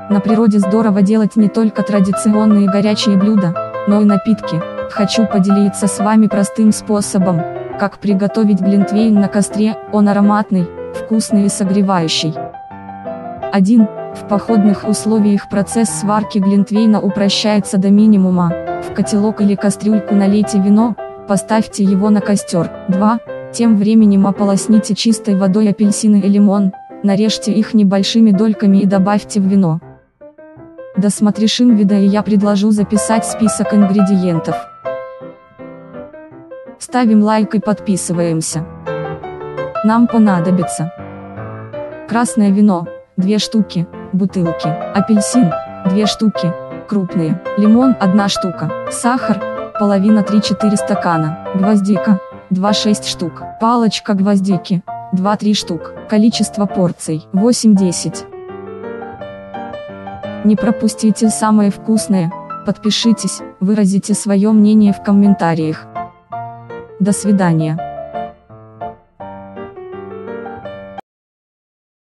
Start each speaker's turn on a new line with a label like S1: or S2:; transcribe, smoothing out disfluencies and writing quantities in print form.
S1: На природе здорово делать не только традиционные горячие блюда, но и напитки. Хочу поделиться с вами простым способом, как приготовить глинтвейн на костре. Он ароматный, вкусный и согревающий. 1. В походных условиях процесс сварки глинтвейна упрощается до минимума. В котелок или кастрюльку налейте вино, поставьте его на костер. 2. Тем временем ополосните чистой водой апельсины и лимон, нарежьте их небольшими дольками и добавьте в вино. Досмотришь видео, и я предложу записать список ингредиентов. Ставим лайк и подписываемся. Нам понадобится красное вино, 2 штуки, бутылки, апельсин, 2 штуки, крупные, лимон, 1 штука, сахар, половина 3-4 стакана, гвоздика, 2-6 штук, палочка гвоздики, 2-3 штук, количество порций, 8-10. Не пропустите самое вкусное, подпишитесь, выразите свое мнение в комментариях. До свидания.